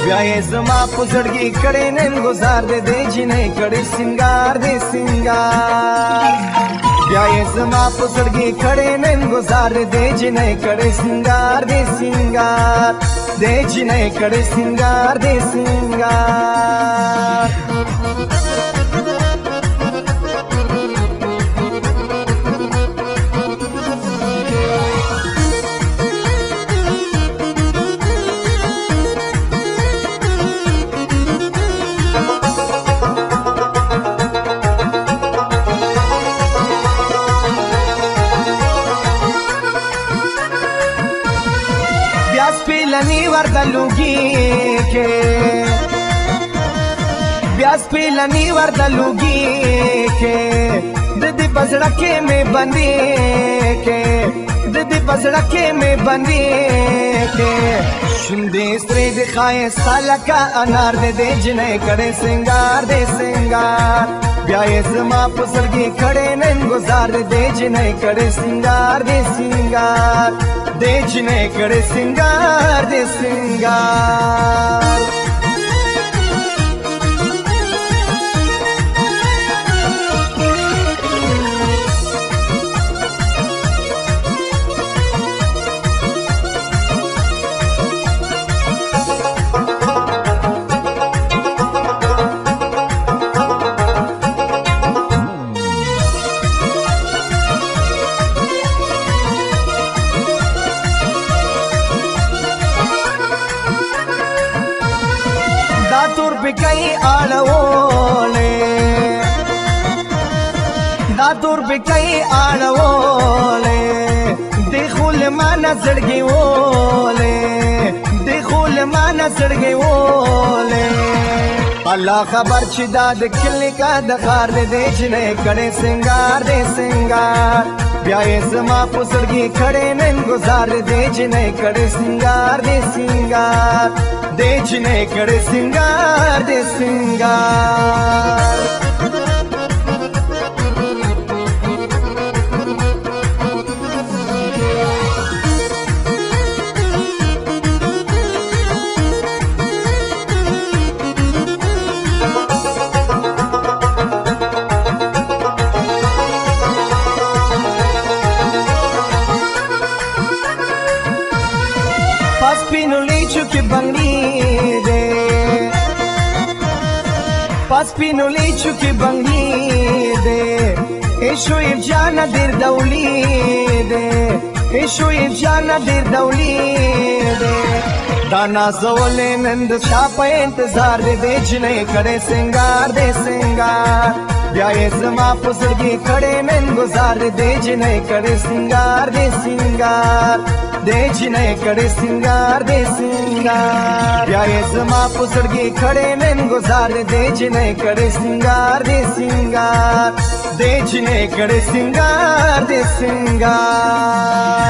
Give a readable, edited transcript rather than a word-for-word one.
بیا یې زما په زړګي کړی نن ګزار دې دې جنۍ کړی سنگار دې سنگار بیا یې زما په زړګي کړی نن ګزار دې جنۍ کړی سنگار دې سنگار دې جنۍ کړی سنگار دې سنگار سپیلنی وردلوگی کے بیا سپیلنی وردلوگی کے ددی پزڑکے میں بندی کے ددی پزڑکے میں بندی کے شندی سری دکھائے سالکا انار دے دے جنہیں کڑے سنگار دے سنگار بیا یې زما په زړګي کړی نن ګزار دې جنۍ کړی سنگار دې سنگار دې جنۍ کړی سنگار دې سنگار داتور بکئی آڑوولے داتور بکئی آڑوولے دیکھول مانا زڑگی وولے دیکھول مانا زڑگی وولے اللہ خبر چی داد کلی کا دخار دے دے جنہیں کڑے سنگار دے سنگار بیا یې زما په زړګي کړی نن ګزار دې جنۍ کړی سنگار دې سنگار دې جنۍ کړی سنگار دې سنگار پسپینولی چوکی بنگلی دے پسپینولی چوکی بنگلی دے ایشو جانا دیر دولی دے ایشو جانا دیر دولی دے دانا زولے نند شاپ انتظار دے دے جنہیں کڑے سنگار دے سنگار بیا یې زما په زړګي کړی نن ګزار دې جنۍ کړی سنگار دې سنگار دې جنۍ کړی سنگار دې سنگار بیا یې زما په زړګي کړی نن ګزار دې جنۍ کړی سنگار دې سنگار دې جنۍ کړی سنگار دې سنگار